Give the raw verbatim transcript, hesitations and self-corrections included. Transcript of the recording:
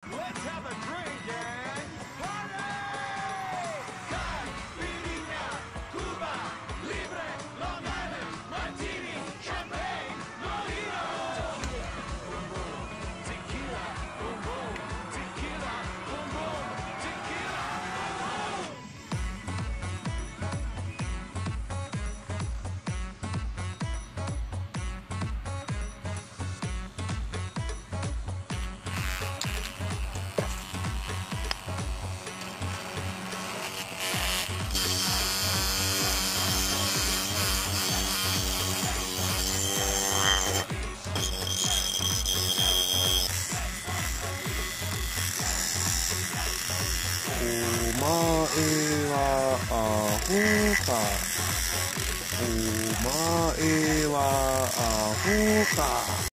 Let's have a drink and party! Caipirinha, Cuba, Libre, Long Island, Martini, Champagne, Mojito. Tequila, boom boom, tequila, boom boom, tequila, boom boom. お前はアホか。お前はアホか。